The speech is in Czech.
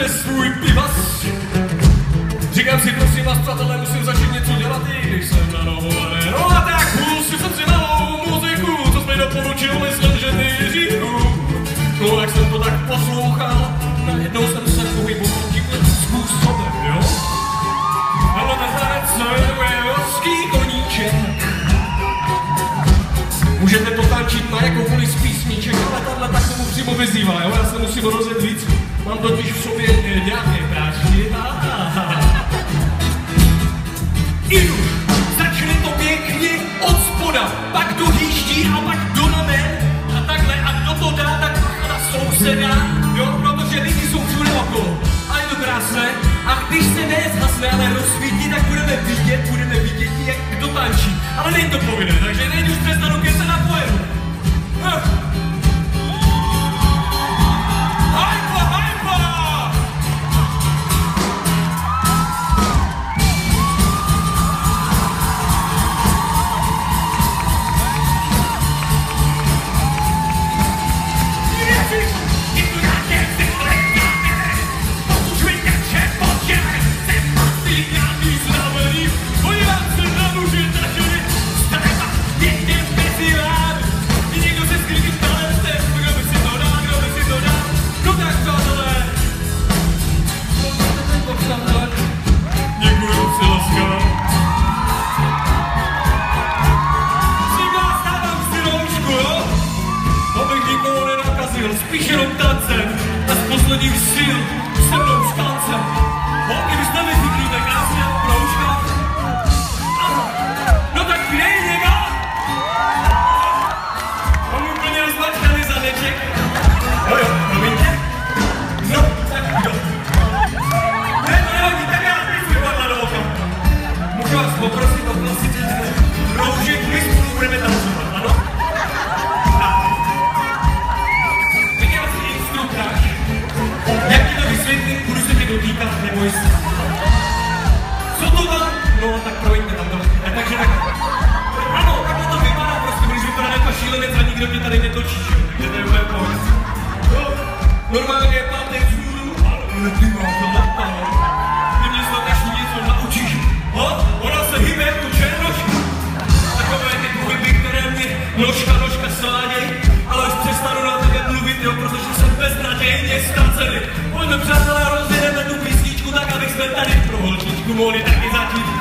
přes svůj pivas. Říkám si, prosím vás, přátelé, musím začít něco dělat, i když jsem na dovolené. No a tak pustil jsem si malou muziku, co jsi mi doporučil, myslím, že ty Říku. No jak jsem to tak poslouchal, najednou jsem se pohyboval tímhle způsobem, jo? Ale ten tanec se jmenuje Hořký koníček. Můžete to tančit na jakoukoliv z písniček, ale tahle tak tomu přímo vyzývá, jo? Já se musím rozjet víc, mám totiž v sobě nějaké prášky. Idu, začne to pěkně od spoda, pak dohýští a pak do nebe a takhle, a kdo to dá, tak na souseda, jo? Protože lidi jsou všude okolo a je to krásné a když se nezhasne, ale rozsvítí, tak budeme vidět, jak kdo tančí, ale není to povinné, takže teď už přestanu, když se napojedu. Spíš jenom tancem a z posledních sil se mnou štancem. Holky, vy jste nezvyklí, tak krásně proužka. No tak kde je někdo? Mám úplně rozmačkaný zadeček. Jo, promiňte. No, tak kdo? Ne, to nevadí, tak já bych vypadla do oka. Můžu vás poprosit o klasickou roužek, my spolu budeme tancovat, ano? Jak ti to vysvětlím, budu se tě dotýkat, neboj se. Co to tam? No, tak promiňte tam to. Takže tak... Ano, takhle to vypadá, prostě budeš vypadat jako šílenec a nikdo tě tady netočí, že? Takže to je úplně pohodě. No, normálně máte vzhůru, ale ty máš to lepalo. Ty mě snad až něco naučíš. Ona se hýbe jako černoška. Takové ty pohyby, které mě nožka sváděj, ale už přestanu na tebe mluvit, jo, protože jsem beznadějně ztracený. Pojďme, přátelé, rozjedeme tu písničku tak, aby jsme tady pro holčičku mohli taky začít